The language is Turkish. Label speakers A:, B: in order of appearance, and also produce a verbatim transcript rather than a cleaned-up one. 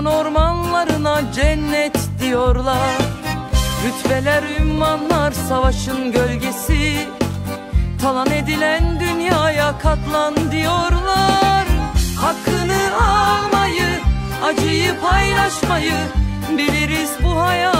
A: Amazon ormanlarına cennet diyorlar. Rütbeler, ünvanlar, savaşın gölgesi. Talan edilen dünyaya katlan diyorlar. Hakkını almayı, acıyı paylaşmayı biliriz bu hayat.